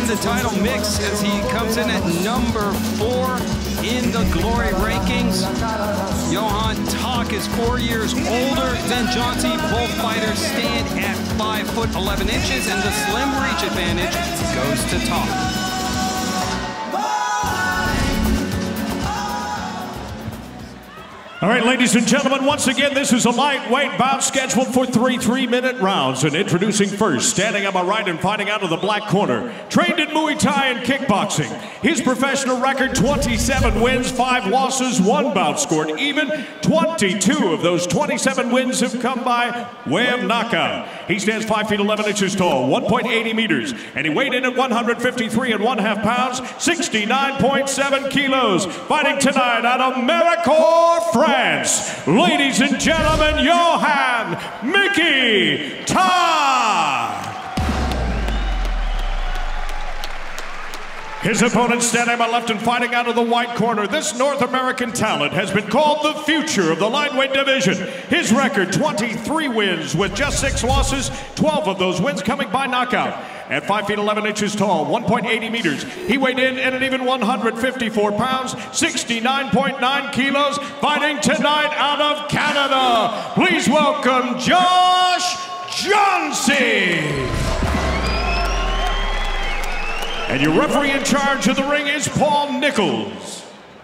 in the title mix as he comes in at number 4 in the Glory rankings. Johan Tkac is 4 years older than Jauncey. Both fighters stand at 5'11" and the slim reach advantage goes to Tkac. All right, ladies and gentlemen, once again, this is a lightweight bout scheduled for 3 3-minute rounds. And introducing first, standing on my right and fighting out of the black corner, trained in Muay Thai and kickboxing. His professional record, 27 wins, 5 losses, 1 bout scored even. 22 of those 27 wins have come by way of knockout. He stands 5 feet 11 inches tall, 1.80 meters, and he weighed in at 153.5 pounds, 69.7 kilos. Fighting tonight out of Maricourt, France, ladies and gentlemen, Johan Tkac. His opponent standing on my left and fighting out of the white corner. This North American talent has been called the future of the lightweight division. His record, 23 wins with just 6 losses, 12 of those wins coming by knockout. At 5 feet 11 inches tall, 1.80 meters, he weighed in at an even 154 pounds, 69.9 kilos, fighting tonight out of Canada. Please welcome Jauncey. And your referee in charge of the ring is Paul Nichols.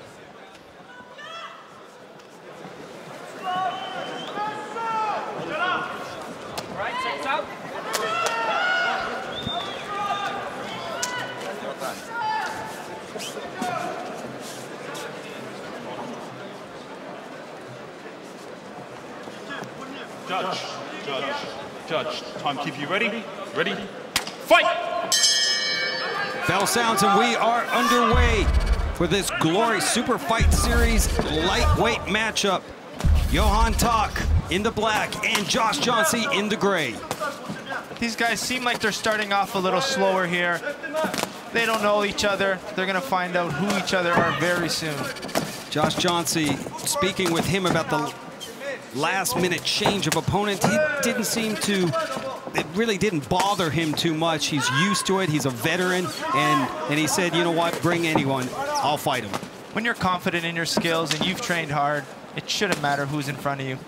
Judge, timekeeper, you ready? Ready? Fight! Bell sounds and we are underway for this Glory Super Fight Series lightweight matchup. Johan Tkac in the black and Josh Jauncey in the gray. These guys seem like they're starting off a little slower here. They don't know each other. They're gonna find out who each other are very soon. Josh Jauncey, speaking with him about the last-minute change of opponent, he didn't seem to, it really didn't bother him too much. He's used to it, he's a veteran, and he said, you know what, bring anyone, I'll fight him. When you're confident in your skills and you've trained hard, it shouldn't matter who's in front of you.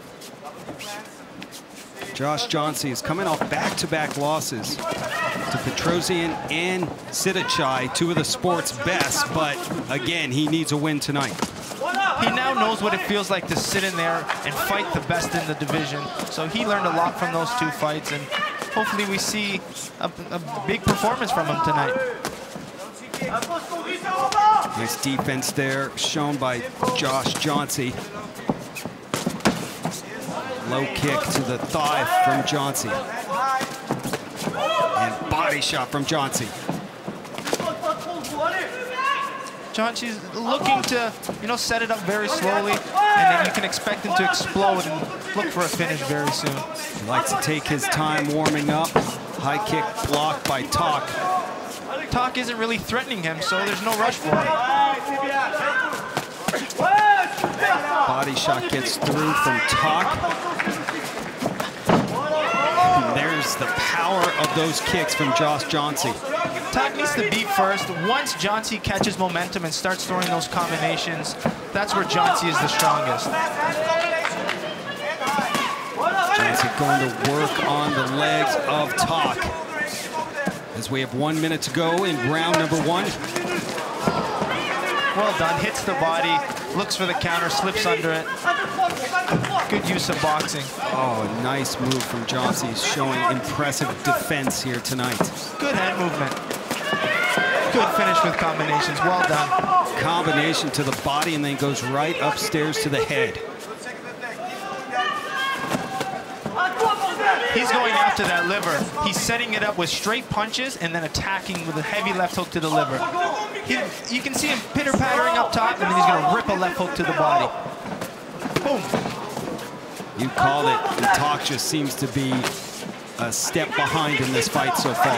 Josh Jauncey is coming off back-to-back losses to Petrosian and Sidachai, 2 of the sport's best, but again, he needs a win tonight. He now knows what it feels like to sit in there and fight the best in the division. So he learned a lot from those 2 fights, and hopefully we see a big performance from him tonight. Nice defense there shown by Josh Jauncey. Low kick to the thigh from Jauncey. And body shot from Jauncey. Jauncey's looking to, set it up very slowly, and then you can expect him to explode and look for a finish very soon. He likes to take his time warming up. High kick blocked by Tkac. Tkac isn't really threatening him, so there's no rush for him. Body shot gets through from Tkac. And there's the power of those kicks from Josh Jauncey. Tkac needs to beat first. Once Jauncey catches momentum and starts throwing those combinations, that's where Jauncey is the strongest. Jauncey going to work on the legs of Tkac. As we have 1 minute to go in round number 1. Well done, hits the body, looks for the counter, slips under it. Good use of boxing. Oh, a nice move from Jauncey. He's showing impressive defense here tonight. Good hand movement. Good finish with combinations, well done. Combination to the body and then goes right upstairs to the head. He's going after that liver. He's setting it up with straight punches and then attacking with a heavy left hook to the liver. You can see him pitter-pattering up top, and then he's going to rip a left hook to the body. Boom. You called it. And Tkac just seems to be a step behind in this fight so far.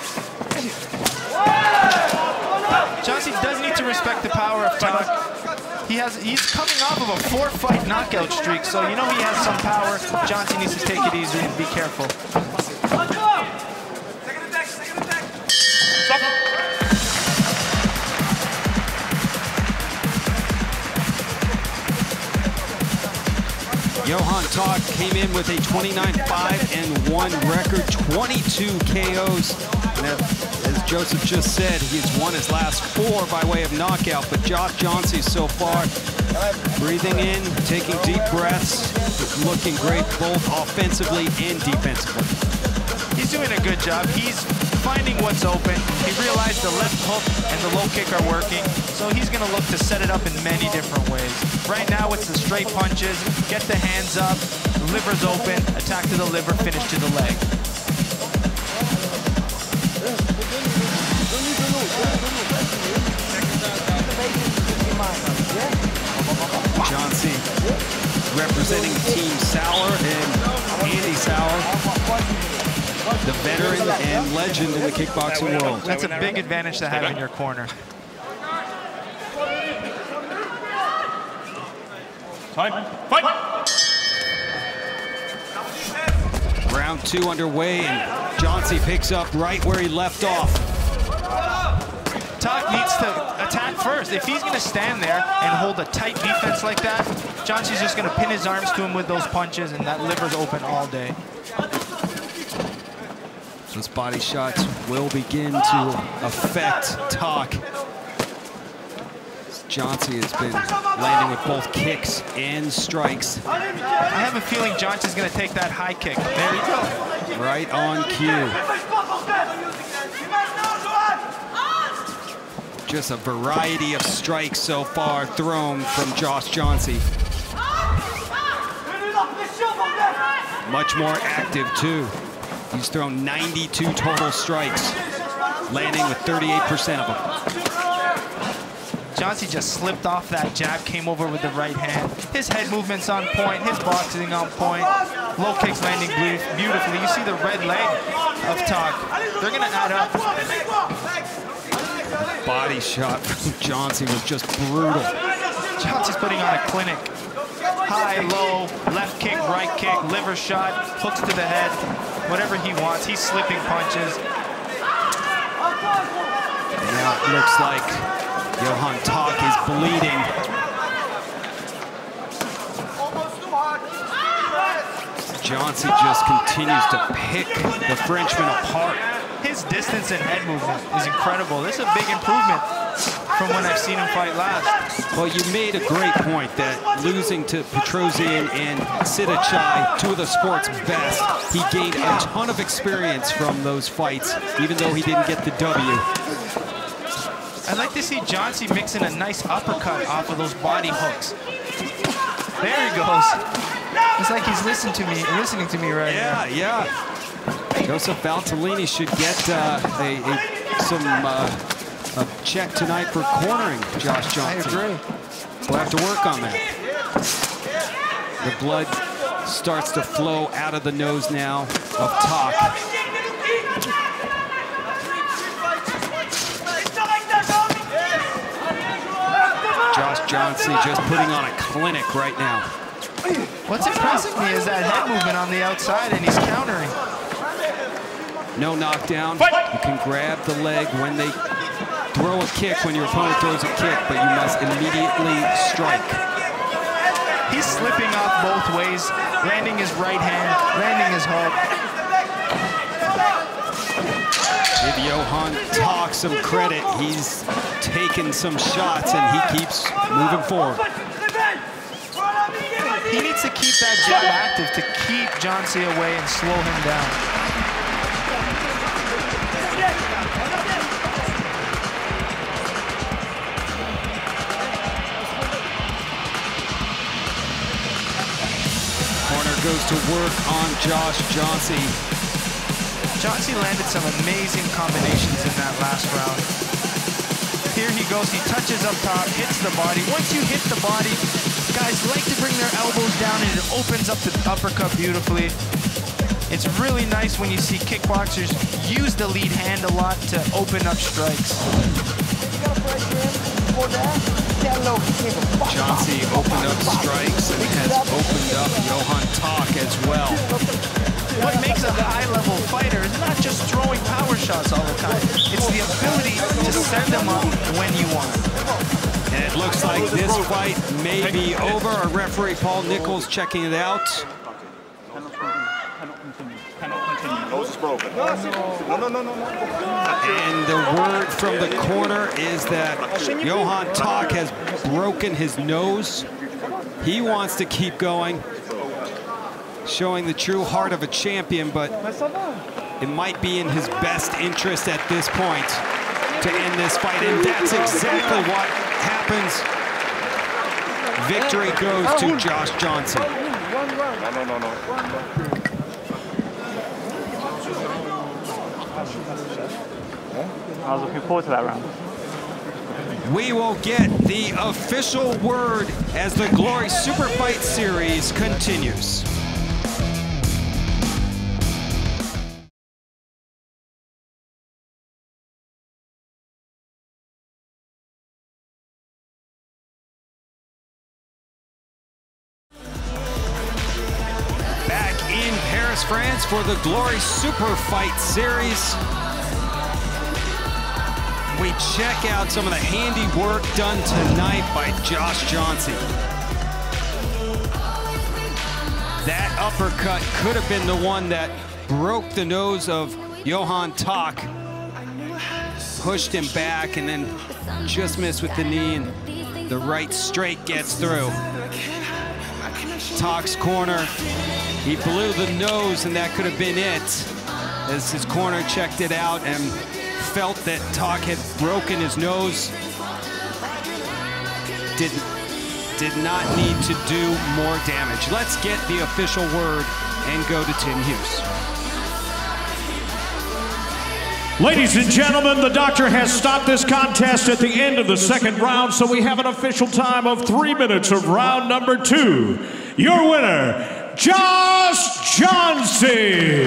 Jauncey does need to respect the power of Tkac. He's coming off of a 4-fight knockout streak, so you know he has some power. Jauncey needs to take it easy and be careful. Stop Johan Tkac came in with a 29-5-1 record, 22 KOs. And as Joseph just said, he's won his last 4 by way of knockout. But Jauncey so far, breathing in, taking deep breaths, looking great both offensively and defensively. He's doing a good job. He's finding what's open. He realized the left hook and the low kick are working, so he's going to look to set it up in many different ways. Right now it's the straight punches, get the hands up, the liver's open, attack to the liver, finish to the leg. Jauncey representing Team Sauer and Andy Sauer, the veteran and legend in the kickboxing world. That's a big advantage to have in your corner. Time. Fight! Round 2 underway, and Jauncey picks up right where he left off. Tkac needs to attack first. If he's going to stand there and hold a tight defense like that, Jauncey's just going to pin his arms to him with those punches, and that liver's open all day. Those body shots will begin to affect Tkac. Jauncey has been landing with both kicks and strikes. I have a feeling Jauncey's going to take that high kick. There you go. Right on cue. Just a variety of strikes so far thrown from Jauncey. Much more active too. He's thrown 92 total strikes, landing with 38% of them. Jauncey just slipped off that jab, came over with the right hand. His head movement's on point, his boxing on point. Low kicks landing beautifully. You see the red leg of Tkac. They're gonna add up. Body shot from Jauncey was just brutal. Jauncey's putting on a clinic. High, low, left kick, right kick, liver shot, hooks to the head, whatever he wants. He's slipping punches. Now it looks like Johan Tkac is bleeding. Jauncey just continues to pick the Frenchman apart. His distance and head movement is incredible. This is a big improvement from when I've seen him fight last. Well, you made a great point that losing to Petrosian and Sidachai, two of the sport's best, he gained a ton of experience from those fights, even though he didn't get the W. I'd like to see Jauncey mixing a nice uppercut off of those body hooks. There he goes. It's like he's listening to me right now. Yeah. Joseph Valtellini should get some check tonight for cornering Jauncey. I agree. We'll have to work on that. The blood starts to flow out of the nose now of Tkac. Jauncey just putting on a clinic right now. What's impressing me is that head movement on the outside, and he's countering. No knockdown. You can grab the leg when they throw a kick, when your opponent throws a kick, but you must immediately strike. He's slipping off both ways, landing his right hand, landing his hook. Give Johan Tkac some credit. He's taken some shots and he keeps moving forward. He needs to keep that jab active to keep Jauncey away and slow him down. Corner goes to work on Jauncey. Jauncey landed some amazing combinations in that last round. Here he goes, he touches up top, hits the body. Once you hit the body, guys like to bring their elbows down and it opens up the uppercut beautifully. It's really nice when you see kickboxers use the lead hand a lot to open up strikes. Jauncey opened up strikes and has opened up Johan Tkac as well. what makes a high-level fighter is not just throwing power shots all the time. It's the ability to send them up when you want. And it looks like this fight may be over. Our referee, Paul Nichols, checking it out. Nose is broken. No. And the word from the corner is that Johan Tkac has broken his nose. He wants to keep going, showing the true heart of a champion, but it might be in his best interest at this point to end this fight, and that's exactly what happens. Victory goes to Josh Jauncey. No. I was looking forward to that round. We will get the official word as the Glory Super Fight Series continues. Back in Paris, France for the Glory Super Fight Series. We check out some of the handiwork done tonight by Josh Jauncey. That uppercut could have been the one that broke the nose of Johan Tkac. Pushed him back and then just missed with the knee, and the right straight gets through. Tkacs corner, he blew the nose, and that could have been it, as his corner checked it out and felt that Tkac had broken his nose. Did not need to do more damage. Let's get the official word and go to Tim Hughes. Ladies and gentlemen, the doctor has stopped this contest at the end of the second round, so we have an official time of 3 minutes of round number 2. Your winner, Josh Jauncey.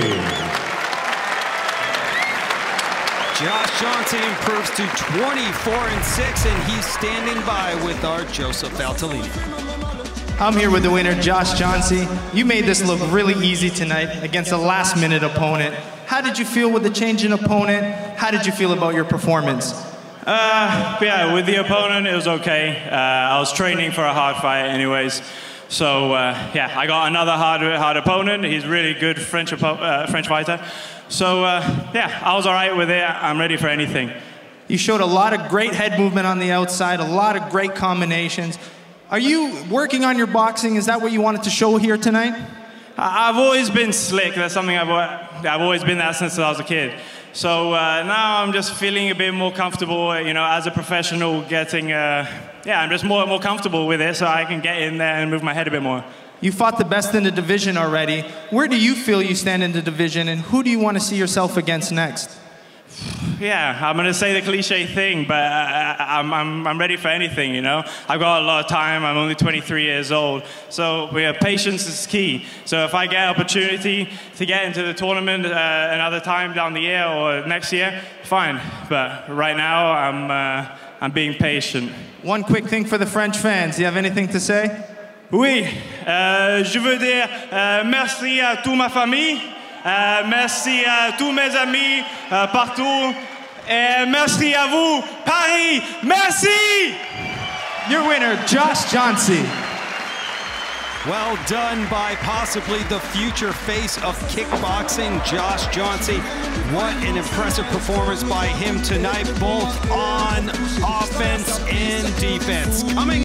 Josh Jauncey improves to 24-6, and he's standing by with our Joseph Valtellini. I'm here with the winner, Josh Jauncey. You made this look really easy tonight against a last-minute opponent. How did you feel with the change in opponent? How did you feel about your performance? Yeah, with the opponent, it was okay. I was training for a hard fight anyways. So, yeah, I got another hard opponent. He's a really good French fighter. So, yeah, I was all right with it. I'm ready for anything. You showed a lot of great head movement on the outside, a lot of great combinations. Are you working on your boxing? Is that what you wanted to show here tonight? I've always been slick. That's something I've always been that since I was a kid. So now I'm just feeling a bit more comfortable, you know, as a professional, getting, yeah, I'm just more comfortable with it, so I can get in there and move my head a bit more. You fought the best in the division already. Where do you feel you stand in the division, and who do you want to see yourself against next? Yeah, I'm going to say the cliche thing, but I'm ready for anything, you know. I've got a lot of time. I'm only 23 years old. So patience is key. So if I get an opportunity to get into the tournament another time down the year or next year, fine. But right now, I'm being patient. One quick thing for the French fans. Do you have anything to say? Oui, je veux dire merci à toute ma famille. Merci à tous mes amis partout. Et merci à vous, Paris. Merci! Your winner, Josh Jauncey. Well done by possibly the future face of kickboxing, Josh Jauncey. What an impressive performance by him tonight, both on offense and defense. Coming